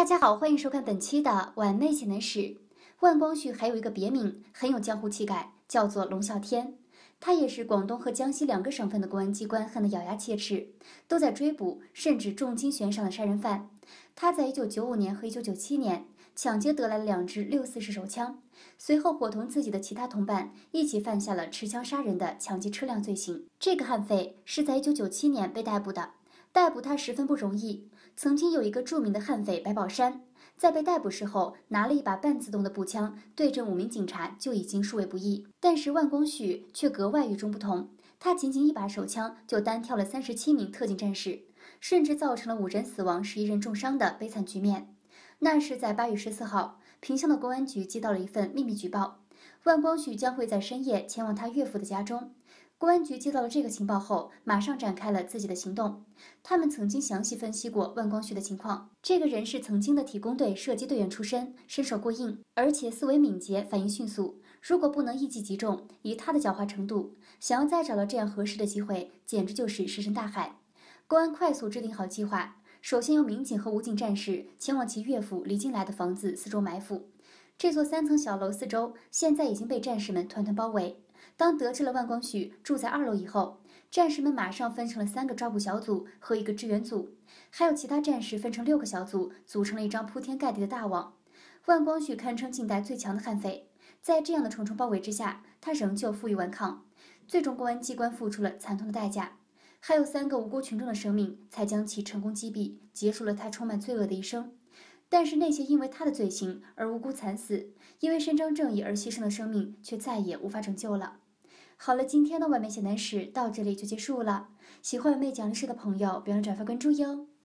大家好，欢迎收看本期的《晚妹写男史》。万光绪还有一个别名，很有江湖气概，叫做龙啸天。他也是广东和江西两个省份的公安机关恨得咬牙切齿，都在追捕甚至重金悬赏的杀人犯。他在1995年和1997年抢劫得来了2支6.44手枪，随后伙同自己的其他同伴一起犯下了持枪杀人的抢劫车辆罪行。这个悍匪是在1997年被逮捕的。逮捕他十分不容易。曾经有一个著名的悍匪白宝山，在被逮捕时候拿了一把半自动的步枪对阵5名警察就已经数位不易，但是万光绪却格外与众不同。他仅仅一把手枪就单挑了37名特警战士，甚至造成了5人死亡11人重伤的悲惨局面。那是在8月14号，萍乡的公安局接到了一份秘密举报，万光绪将会在深夜前往他岳父的家中。公安局接到了这个情报后，马上展开了自己的行动。他们曾经详细分析过万光绪的情况，这个人是曾经的体工队射击队员出身，身手过硬，而且思维敏捷，反应迅速。如果不能一击即中，以他的狡猾程度，想要再找到这样合适的机会，简直就是石沉大海。公安快速制定好计划，首先由民警和武警战士前往其岳父李金来的房子四周埋伏。这座3层小楼四周现在已经被战士们团团包围。当得知了万光绪住在2楼以后，战士们马上分成了3个抓捕小组和1个支援组，还有其他战士分成6个小组，组成了一张铺天盖地的大网。万光绪堪称近代最强的悍匪，在这样的重重包围之下，他仍旧负隅顽抗，最终公安机关付出了惨痛的代价，还有3个无辜群众的生命才将其成功击毙，结束了他充满罪恶的一生。但是那些因为他的罪行而无辜惨死，因为伸张正义而牺牲的生命，却再也无法拯救了。好了，今天的外媒写男史到这里就结束了。喜欢外媒讲历史的朋友，别忘了转发关注哟。